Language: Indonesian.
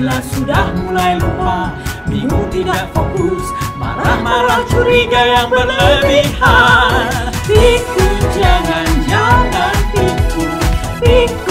Bila sudah mulai lupa, bingung tidak fokus, marah-marah curiga yang berlebihan. Pikir jangan piku.